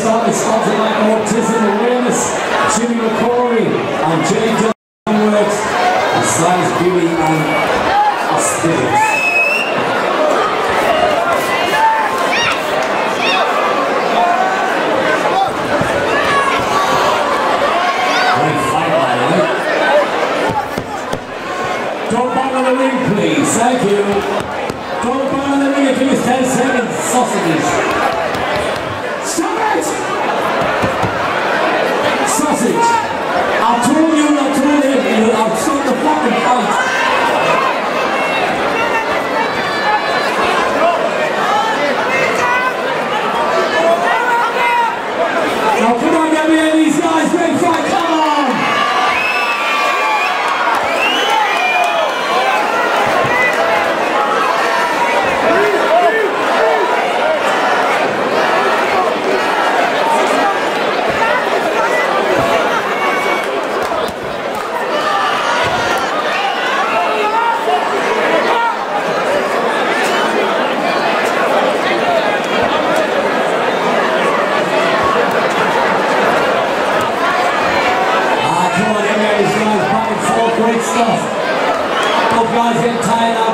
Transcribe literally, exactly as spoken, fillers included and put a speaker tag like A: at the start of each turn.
A: start is sponsored by Autism Awareness, Jimmy McGarry and J. Dunston Works, and Science Beauty and Aesthetics. Great fight, by the way. Don't bang on the ring, please. Thank you. Don't bang on the ring. Give us ten seconds. Sausages. Stop it! Sausage. I told you, I told him, I'll stop the fucking fight. Now come on, get me in these guys. Great fight, come on! Great stuff. Both guys get tired out.